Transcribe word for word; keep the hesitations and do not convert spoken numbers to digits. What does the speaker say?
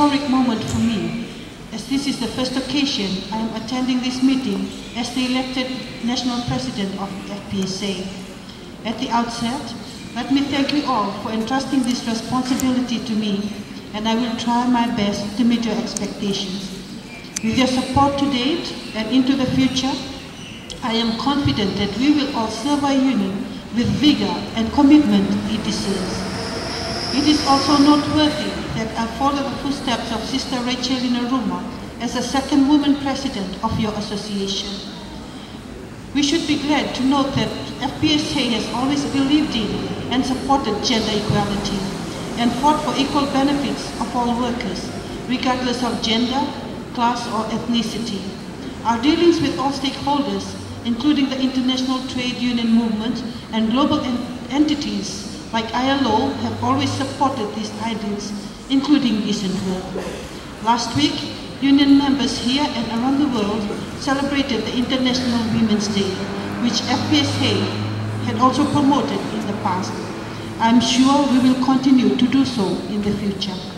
historic moment for me, as this is the first occasion I am attending this meeting as the elected National President of F P S A. At the outset, let me thank you all for entrusting this responsibility to me, and I will try my best to meet your expectations. With your support to date and into the future, I am confident that we will all serve our union with vigor and commitment it deserves. It is also noteworthy that I follow the footsteps of Sister Rachel Ruma as the second woman president of your association. We should be glad to note that F P S A has always believed in and supported gender equality and fought for equal benefits of all workers, regardless of gender, class, or ethnicity. Our dealings with all stakeholders, including the international trade union movement and global en entities like I L O, have always supported these ideals, including decent work. Last week, union members here and around the world celebrated the International Women's Day, which F P S A had also promoted in the past. I'm sure we will continue to do so in the future.